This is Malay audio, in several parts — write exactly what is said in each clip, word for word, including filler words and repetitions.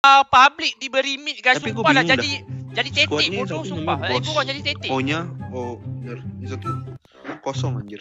uh, public diberi mid guys. Tapi Sumpah lah bingung jadi jadi tetik bodoh sumpah. Eh gua orang jadi tetik. Oh nya, oh bener. Ini satu kosong anjir.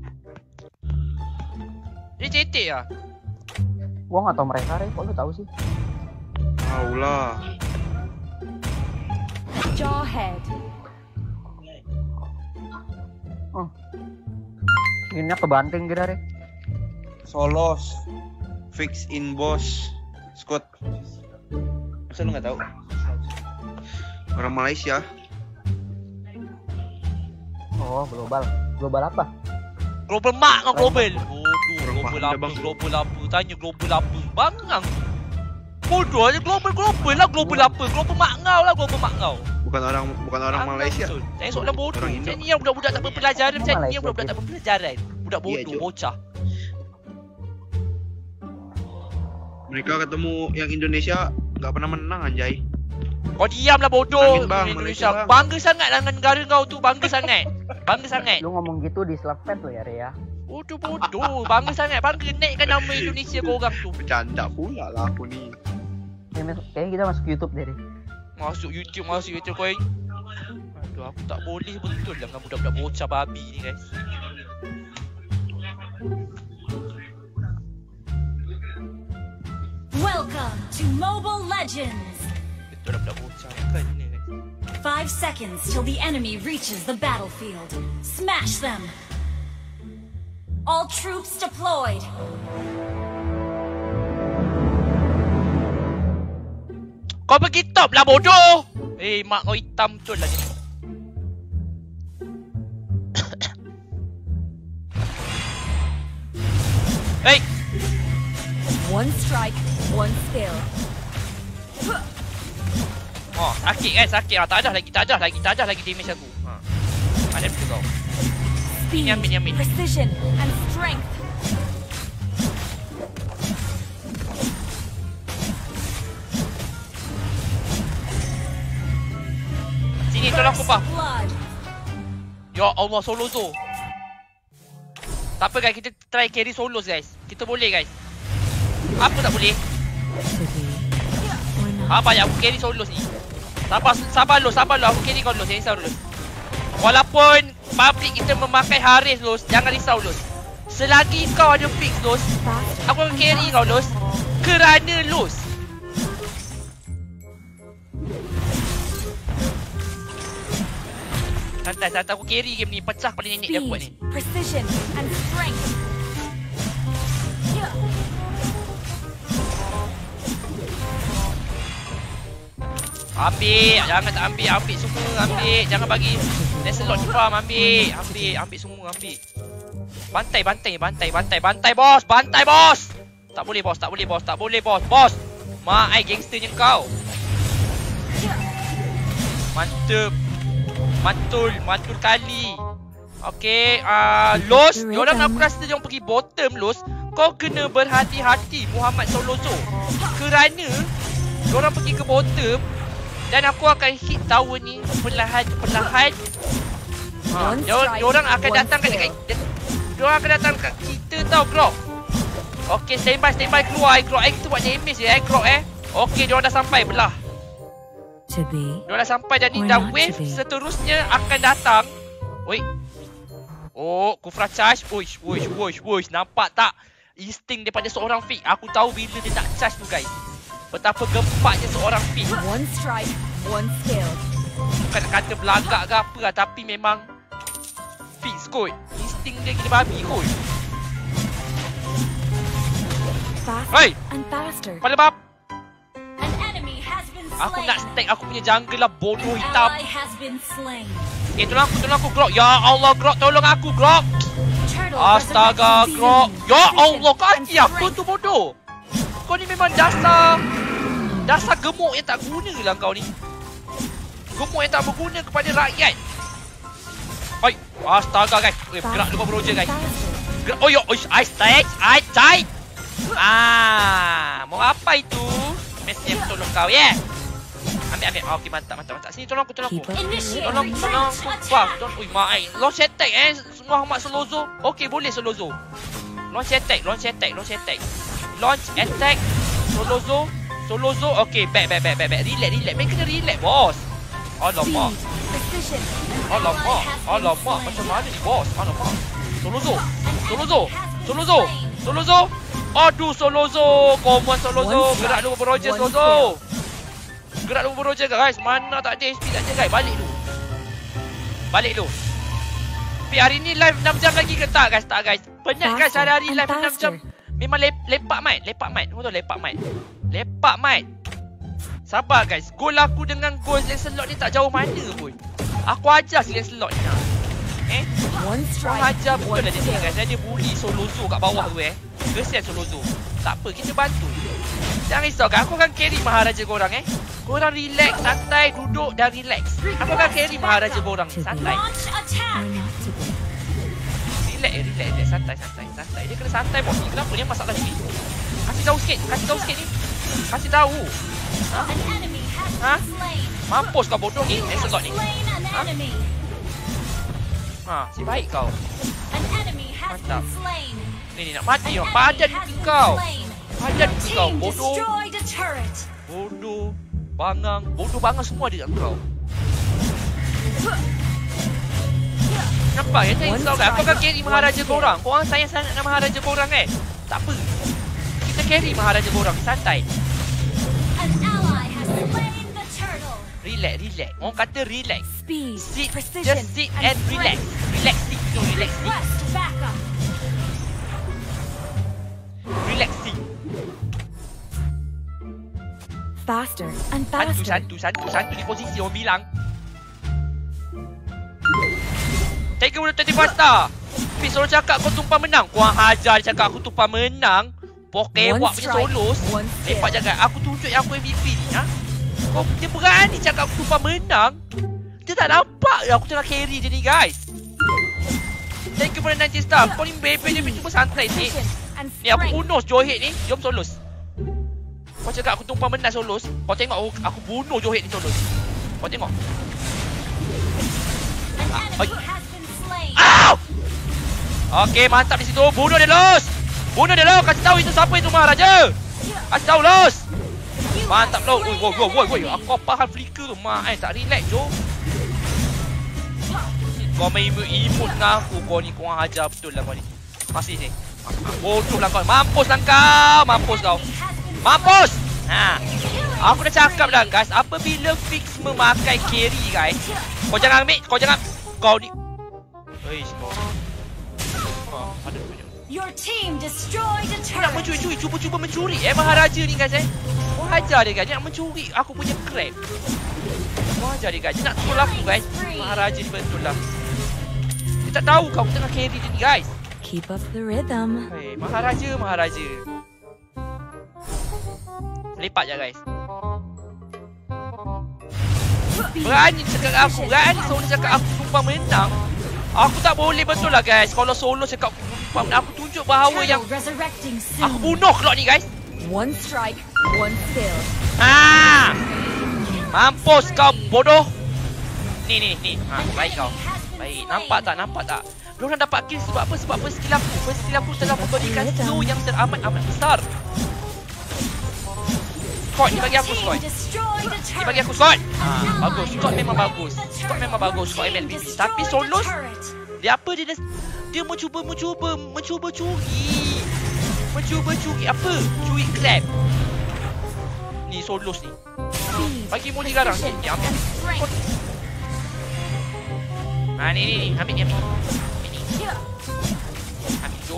Jadi tetik ya. Gua enggak tahu mereka, Re. Kok lu tahu sih? Tahu lah. Jawhead. Oh. Ini kebanting kita, Re. Solos. Fix in boss. Scott. Masa lu nggak tahu? Orang Malaysia. Oh, global. Global apa? Global mak kau global. Bodoh, Orang global Pahang dah, apa? bang. Global apa? Tanya global apa? Bangang. Bodoh aja global global lah global apa? Global mak ngau lah global mak ngau. Bukan orang bukan orang Malaysia. Saya soalan bodoh. Orang Indo. Saya ni yang budak-budak tak berpelajaran, Orang saya ni Malaysia, yang budak-budak tak berpelajaran. Budak Iya, bodoh, Cuk. bocah. Mereka ketemu yang Indonesia nggak pernah menang anjay. Kau diam lah bodoh. Menangin, bang, Indonesia. Malaysia, bang. Bangga sangat dengan negara kau tu, bangga sangat. Bangga sangat. Lu ngomong gitu di Slapfed lo ya, Re ya. Bodoh bodoh, bangga sangat. Bangga naikkan nama Indonesia kau orang tu. Bercanda pula lah aku ni. Kayaknya kita masuk YouTube deh, Re. Masuk YouTube, masuk YouTube kau. Aduh, aku tak boleh betul lah dengan budak-budak bocah babi ni guys. Welcome to Mobile Legends. Betul lah budak bocah kan ni guys. Five seconds till the enemy reaches the battlefield. Smash them. All troops deployed. Kau pergi top lah bodoh. Eh, mak kau hitam betul lah ni. Hey, One strike, one skill. oh sakit kan, sakit lah. Tak ada lagi, tak ada lagi, tak ada lagi damage aku. Ha. Mana betul kau? Speed, Yamin, yamin. precision, and strength. Sini tolong aku, Pak. Blood. Ya Allah, solo zo. Tak apa guys, kita try carry solos guys. Kita boleh guys. Apa tak boleh? Apa ya, aku carry solos ni. Sabar, sabar lo, sabar lo. Aku carry kau lo, jangan risau lo. Walaupun public kita memakai Haris lo, jangan risau lo. Selagi kau ada fix lo, aku akan carry kau lo. Kerana lo. Santai, santai. Aku carry game ni. Pecah paling nenek dia buat ni. Speed, precision, and strength. Ambil, jangan tak ambil, ambil semua, ambil. Jangan bagi Lancelot di farm, ambil. Ambil, ambil semua, ambil. Bantai, bantai, bantai, bantai, bantai bos, bantai bos. Tak boleh bos, tak boleh bos, tak boleh bos, bos. Mak ai gangsternya kau. Mantap. Mantul, mantul kali. Okey, ah uh, Los, diorang aku rasa diorang pergi bottom Los. Kau kena berhati-hati Muhammad Solozo. Kerana diorang pergi ke bottom dan aku akan hit tower ni perlahan-perlahan. Ha, diorang, diorang akan datang kat dekat diorang akan datang kat kita tau, Grok. Okey, standby, standby keluar. Grok, eh, kita buat damage je, eh, Grok, eh. Okey, diorang dah sampai belah. Diorang dah sampai dan ni dah wave seterusnya akan datang. Oi. Oh, Kufra charge. Wuish, wuish, wuish, wuish. Nampak tak? Insting daripada seorang Fig. Aku tahu bila dia nak charge tu guys. Betapa gempatnya seorang Fig. One strike, one skill. Bukan nak kata belagak ke apa lah, tapi memang Fig kot. Insting dia gila babi kot. Hei! Kepala bab. Aku nak stack aku punya jungle lah, bodoh hitam. Eh, tolong aku, tolong aku, Grok. Ya Allah, Grok, tolong aku, Grok. Astaga, Grok. Ya Allah, kaki aku tu bodoh. Kau ni memang dasar Dasar gemuk yang tak guna lah kau ni. Gemuk yang tak berguna kepada rakyat. Oi, astaga guys. Eh, gerak dulu bro je guys. Gerak. Oh, yo, ice tight, ice tight. Ah, mau apa itu? Mesnya tolong kau, ya. Yeah. Ambil, ambil. Oh, okey, mantap, mantap, mantap. Sini, tolong aku, tolong aku. Tolong, tolong aku. Wah, tolong. Ui, mak, eh. Launch attack, eh. Muhammad Solozo. Okey, boleh Solozo. Launch attack, launch attack, launch attack. Launch attack, Solozo. Solo Zo. Okay, back, back, back, back, back. Relax, relax. Main kena relax, bos. Alamak. Precision. Alamak. Alamak. Macam mana ni, bos? Alamak. Solo Zo. Solo Zo. Solo Zo. Solo Zo. Aduh, Solo Zo. Common Solo Zo. Gerak dulu Roger, Solo Zo. Gerak dulu Roger, guys. Mana tak ada H P, tak ada, guys. Balik dulu. Balik dulu. Tapi hari ni live enam jam lagi ke tak, guys? Tak, guys. Penat, guys. Hari-hari live enam jam. Memang lep, lepak mic. Lepak mic. Kau tahu lepak mic? Lepak mic. Sabar, guys. Gol aku dengan gol Lancelot ni tak jauh mana pun. Aku ajar si Lancelot ni. Eh? Kau ajar betul lah dia ni, guys. Dia bully Solo Zo kat bawah tu, eh. Kesian Solo Zo. Tak apa, kita bantu. Jangan risau, guys. Aku akan carry Maharaja korang, eh. Korang relax, santai, duduk dan relax. Aku akan carry Maharaja korang ni. Santai. Relax, relax, relax. Santai, santai, santai. Dia kena santai, bos. Ni kenapa dia masalah ni? Kasih tahu sikit, kasih tahu sikit ni. Kasih tahu. Ha? Ha? Mampus kau bodoh ni, Lancelot ni. Ha? Ha, si baik kau. Mantap. Ni ni nak mati kau. Padan muka kau. Padan muka kau. Bodoh. Bodoh. Bangang. Bodoh bangang semua ada kat kau. Nampak ya? Saya risau kan? Aku akan carry Maharaja korang. Korang sayang sangat dengan Maharaja korang, eh? Tak apa. Kita carry Maharaja korang. Santai. Relax, relax. Orang kata relax. Speed, Sit, precision, just sit and relax. Relax, sit. No, relax, sit. Relax, sit. Faster and Satu, faster. satu, satu, satu di posisi orang bilang. Tiger Wooden twenty faster. Tapi solo cakap kau tumpah menang. Kau hajar dia cakap aku tumpah menang. Pokewak punya solos. Lepak jangan. Aku tunjuk yang aku M V P ni, ha? Kau dia berani cakap aku tumpah menang. Dia tak nampak aku tengah carry dia ni, guys. Thank you for the nineteen star. Kau ni bebe je, cuma santai sikit. Ni aku bunuh Johet ni. Jom solos. Kau cakap aku tumpah menang solos. Kau tengok aku, aku bunuh Johet ni solos. Kau tengok. Ow! Okey, mantap di situ. Bunuh dia, Los. Bunuh dia, Los. Kasih tahu itu siapa itu Maharaja. Kasih tahu, Los. Mantap, Los. Woi, woi, woi, woi, woi. Aku faham flicker tu. Mak, eh, tak relax, Jo. Kau main emote dengan aku. Kau ni korang hajar betul lah kau ni. Masih ni. Bodoh lah kau. Mampus lah kau. Mampus kau. Mampus. Ha. Aku dah cakap dah, guys. Apabila Fix memakai carry, guys. Kau jangan ambil. Kau jangan. Kau ni. Eish, kau. Oh, ada punya. Your team destroyed a Nak turret. mencuri-curi, cuba-cuba mencuri eh Maharaja ni, guys, eh. Kau hajar dia, guys. Dia nak mencuri aku punya crab. Kau hajar dia, guys. Dia nak tolak aku, guys. Maharaja ni betul lah. Dia tak tahu kau tengah carry dia ni, guys. Keep up the rhythm. Hei, Maharaja, Maharaja. Lepak je, guys. Berani cakap aku, berani solo cakap aku tumpah menang. Aku tak boleh betul lah, guys. Kalau solo cakap aku tumpah menang, aku tunjuk bahawa yang Resurrecting aku soon. bunuh kelok ni, guys. One strike, one kill. Ha! Mampus kau bodoh. Ni ni ni. Ha, baik kau. Baik. Nampak tak? Nampak tak? Diorang dapat kill sebab apa? Sebab first skill aku. First skill aku telah memberikan slow yang teramat-amat besar. Scott, ni bagi aku Scott. Ni bagi aku Scott. Ha, bagus. Scott memang bagus. Scott memang bagus. Scott M L B B. Tapi Solos, dia apa dia dah, dia mencuba mencuba mencuba curi. Mencuba curi apa? Curi clap. Ni Solos ni. Bagi muli garang ni. Ni ambil. Ha, ni ni ni. Ambil ni ambil. Ambil ni. Ambil tu.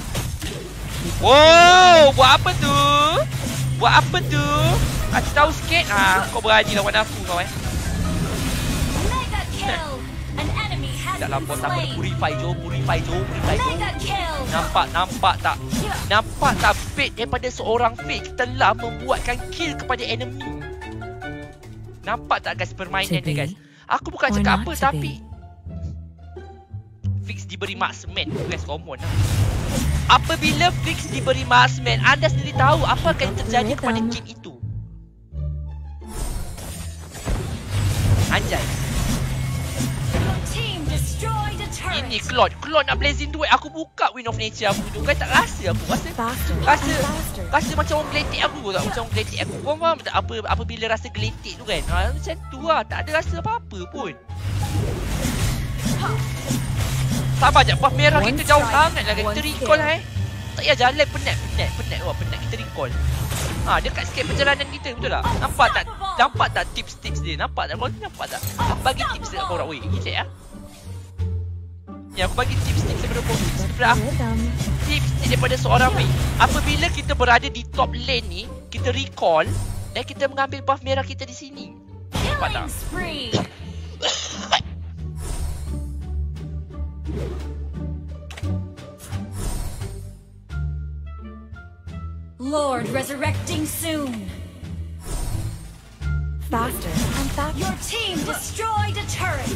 Wow, buat apa tu? Buat apa tu? Kasih tahu sikit. Ha, kau berani lawan aku kau, eh. Tak lapor tak apa. Purify Jo, purify Jo, purify Jo. Nampak, nampak tak? Nampak tak bait daripada seorang Fix telah membuatkan kill kepada enemy. Nampak tak, guys, permainan dia, guys? Aku bukan cakap apa, tapi Fix diberi marksman, guys, common lah. Apabila Fix diberi marksman, anda sendiri tahu apa akan terjadi kepada game itu. Anjay. turret. Ini Claude. Claude nak blazing duit. Aku buka Wind of Nature aku tu. Kan tak rasa aku. Rasa Faster Rasa and faster. Rasa macam orang geletik aku tak? Macam orang geletik aku. Kau faham tak apa, apabila rasa geletik tu kan? Ha, macam tu lah. Tak ada rasa apa-apa pun. Sabar je. Buff merah One kita jauh strike, sangat lah. Kita one recall kill. eh. Tak payah jalan penat. Penat. Penat. Wah, penat kita recall. Ha, dekat sikit perjalanan kita. Betul tak? Nampak tak? Nampak tak tips-tips dia? Nampak tak? Kau nampak tak? Aku bagi tips dekat korang. Weh, gila ya. Ya, aku bagi tips-tips daripada korang. Daripada aku. Rhythm. Tips ni daripada seorang mate. Apabila kita berada di top lane ni, kita recall dan kita mengambil buff merah kita di sini. Nampak tak? Killing spree. Lord resurrecting soon. Faster and faster. Your team destroyed a turret.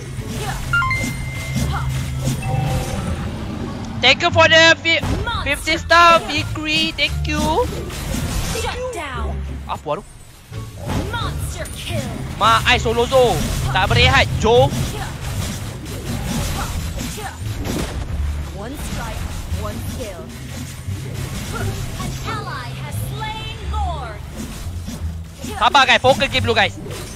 Thank you for the fifty star victory. Thank you. Shut down. Apa tu? Monster kill. Ma, I solo zo. Tak berehat, Jo. One strike, one kill. An ally has slain Lord. Sabar guys, fokus game dulu guys.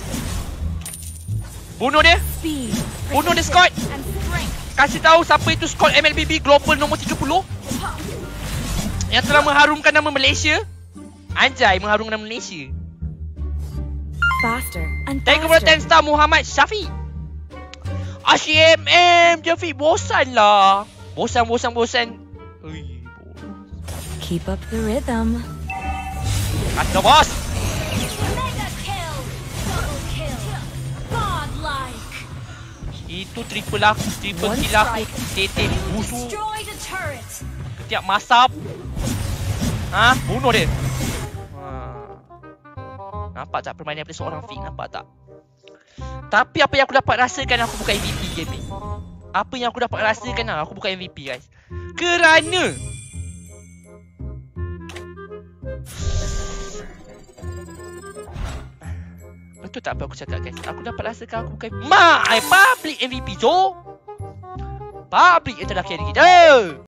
Bunuh dia. Speed. Bunuh dia Scott. And strength. Kasih tahu siapa itu Scott M L B B Global nombor tiga puluh. Yang telah mengharumkan nama Malaysia. Anjay, mengharumkan nama Malaysia. Faster and Thank you for the ten faster. star Muhammad Syafiq. Asyik M M Syafiq, bosan lah. Bosan, bosan, bosan. Ui, Keep up the rhythm. kata bos. Mega kill. Double kill. Godlike. Itu triple aku, triple One kill aku. strike. Tetek You busuk. destroyed a turret. Setiap masap. Ha, bunuh dia. Ha. Nampak tak permainan daripada seorang Fik? Nampak tak? Tapi apa yang aku dapat rasakan aku bukan M V P game ni. Apa yang aku dapat rasakan lah, aku bukan M V P guys. Kerana betul tak apa aku cakap guys? Aku dapat rasakan aku bukan My public M V P Jo. Public yang telah carry kita.